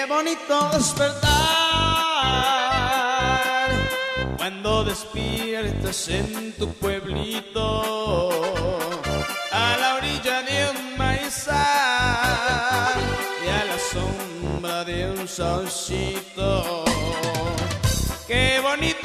Qué bonito despertar cuando despiertas en tu pueblito a la orilla de un maizal y a la sombra de un saucito. Qué bonito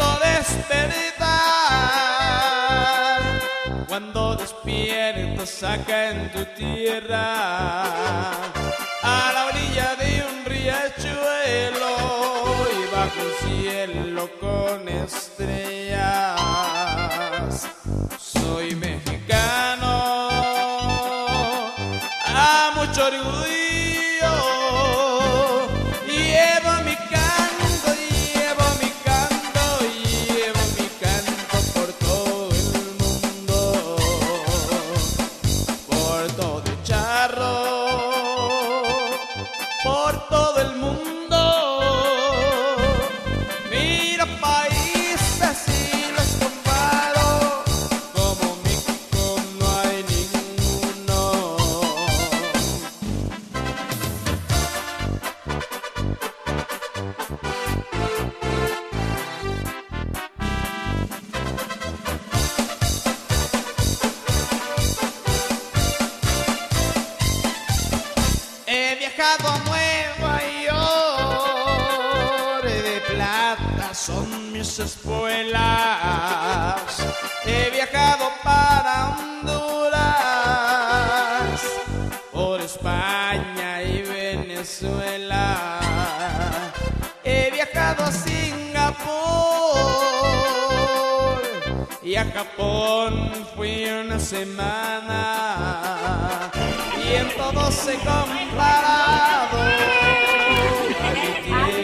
despertar cuando despiertas acá en tu tierra a la orilla de un riachuelo y bajo un cielo con estrellas. Soy mexicano a mucho orgullo, llevo mi canto, llevo mi canto, llevo mi canto por todo el mundo, por todo el charro, por todo el mundo. Mira países y los comparo, como México no hay ninguno. He viajado a Nueva York, de plata son mis espuelas. He viajado para Honduras, por España y Venezuela. He viajado a Singapur y a Japón fui una semana. Y en todos he comparado a mi tierra